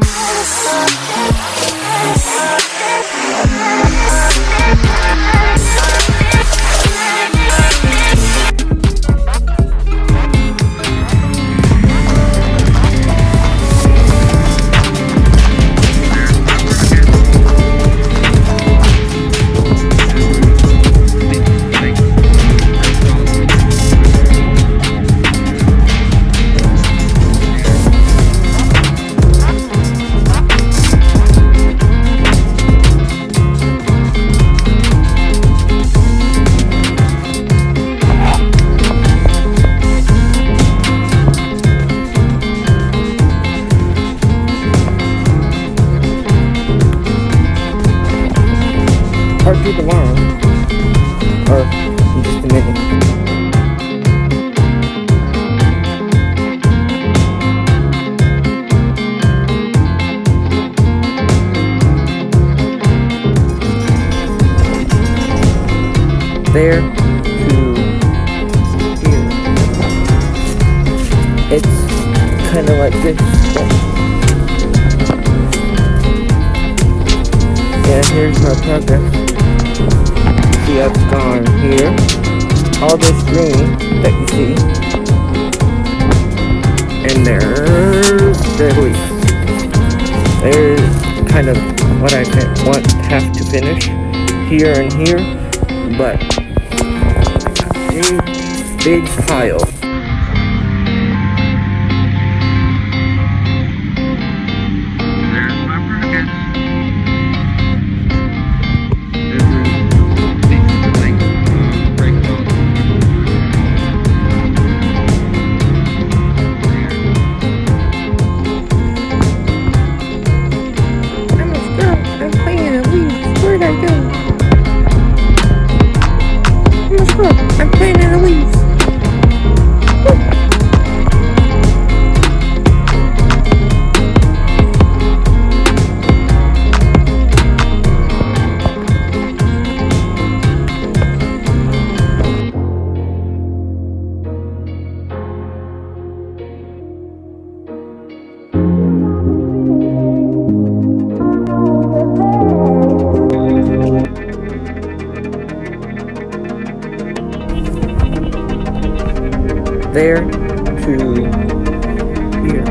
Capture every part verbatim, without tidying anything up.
Part two tomorrow, or in just a minute. There to here. It's kind of like this. Yeah, here's my progress. See, I've gone here, all this green that you see, and there's the leaf. There's kind of what I want have to finish here and here, but big, big pile. I'm playing in the leaves. There to here.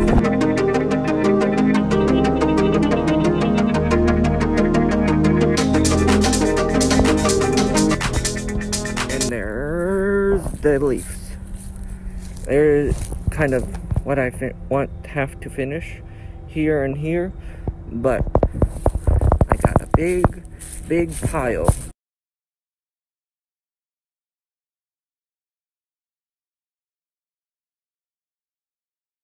And there's the leaves. There's kind of what I want have to finish here and here, but I got a big, big pile